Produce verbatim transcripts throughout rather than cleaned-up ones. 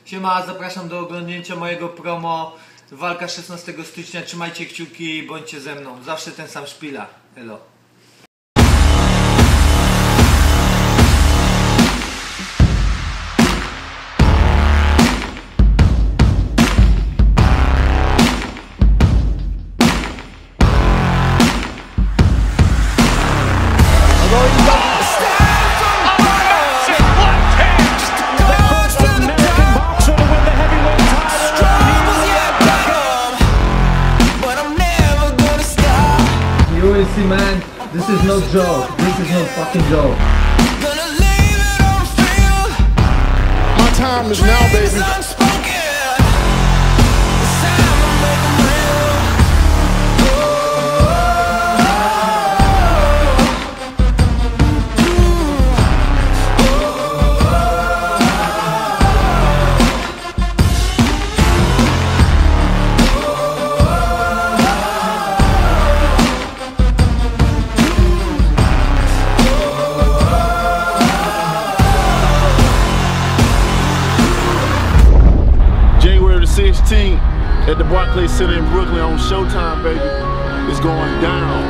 Siema, zapraszam do oglądnięcia mojego promo. Walka szesnastego stycznia. Trzymajcie kciuki i bądźcie ze mną. Zawsze ten sam szpila. Elo. You will see, man, this is no joke. This is no fucking joke. My time is now, baby. sixteenth at the Barclays Center in Brooklyn on Showtime, baby. It's going down.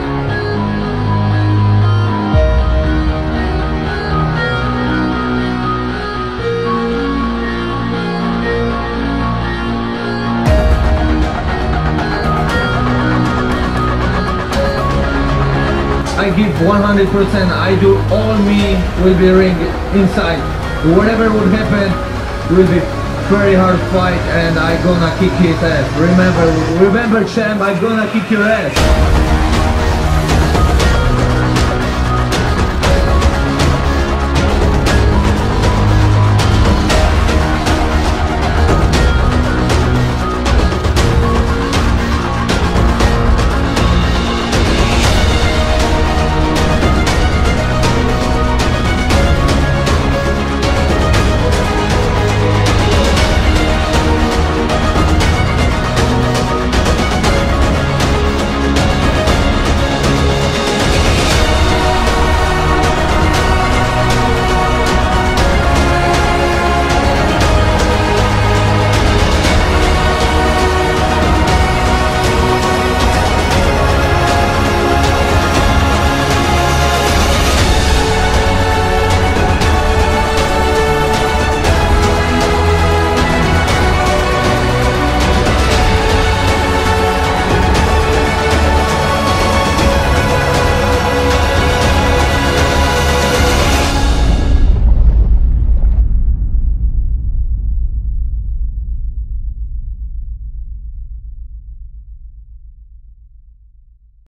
I give one hundred percent. I do all me will be ring inside. Whatever would happen will be very hard fight, and I gonna kick his ass. Remember, remember champ, I gonna kick your ass.